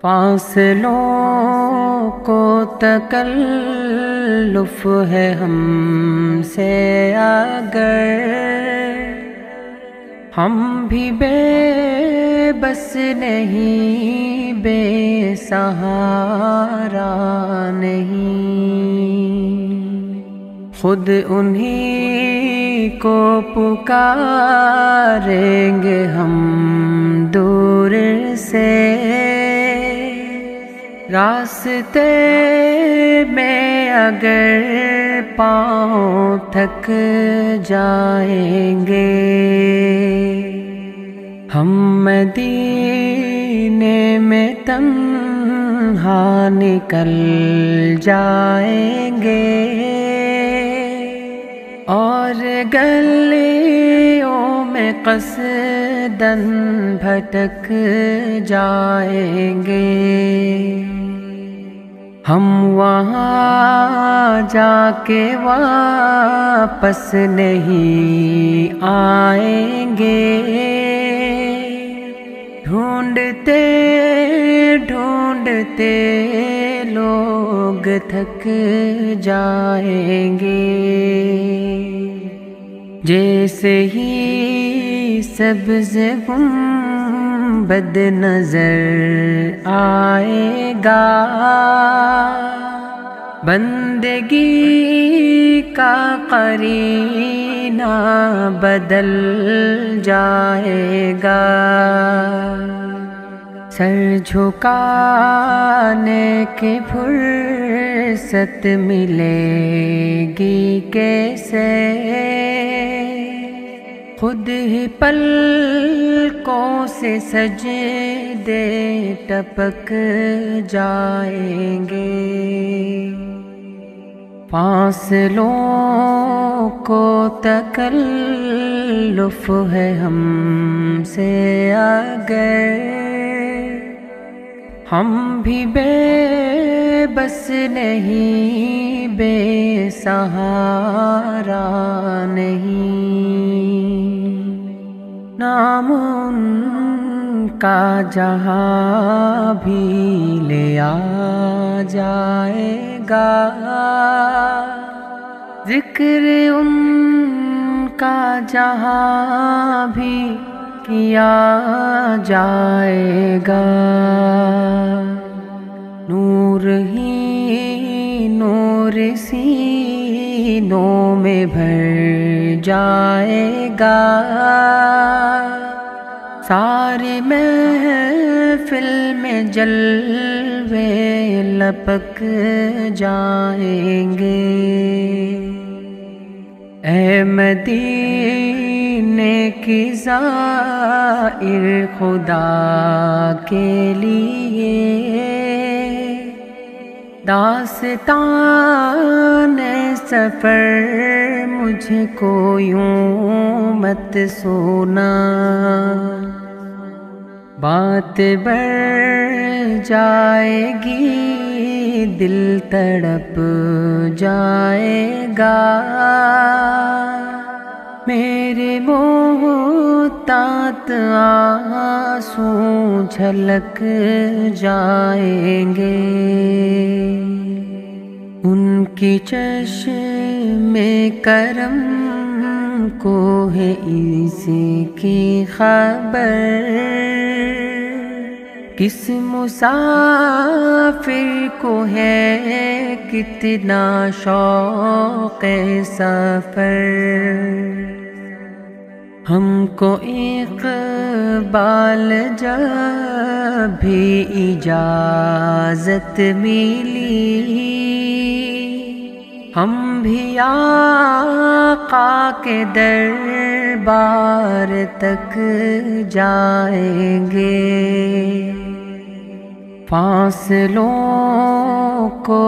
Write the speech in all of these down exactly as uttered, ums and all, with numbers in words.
فاصلوں کو تکلف ہے ہم سے اگر ہم بھی بے بس نہیں، بے سہارا نہیں، خود انہی کو پکاریں گے ہم دور سے، راستے میں اگر پاؤں تھک جائیں گے، ہم مدینے میں تنہا نکل جائیں گے، اور گلیوں میں قصداً بھٹک جائیں گے، ہم وہاں جا کے واپس نہیں آئیں گے، ڈھونڈتے ڈھونڈتے لوگ تھک جائیں گے، جیسے ہی سبز گنبد نظر آئے گا، بندگی کا قرینہ بدل جائے گا، سر جھکانے کی فرصت ملے گی کیسے، خود ہی پلکوں سے سجدے ٹپک جائیں گے، فاصلوں کو تکلف ہے ہم سے اگر ہم بھی بے بس نہیں، بے سہارا نہیں، نام ان کا جہاں بھی لیا جائے گا، ذکر ان کا جہاں بھی کیا جائے گا، نور ہی نور سینوں میں بھر جائے گا، ساری محفل میں جلوے لپک جائیں گے، اے مدینے کی زائر خدا کے لیے، داستان سفر مجھ کو یوں مت سونا، بات بڑھ جائے گی دل تڑپ جائے گا، میرے محتاط آنسو جھلک جائیں گے، ان کی چشم کرم کو ہے اس کی خبر، کس مسافر کو ہے کتنا شوق سفر، ہم کو اقبال جب بھی اجازت ملی، ہم بھی آقا کے دربار تک جائیں گے، فاصلوں کو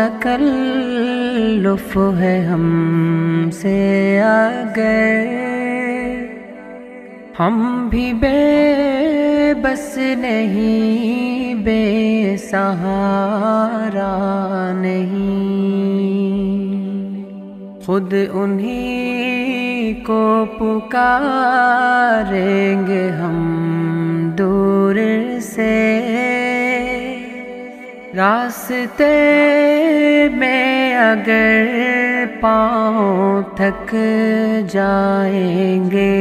تکلف ہے ہم سے اگر ہم بھی بے بس نہیں، بے سہارا نہیں، خود انہی کو پکاریں گے ہم دور سے، راستے میں اگر پاؤں تھک جائیں گے،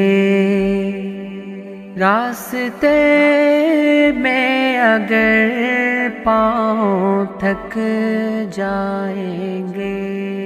راستے میں اگر پاؤں تھک جائیں گے،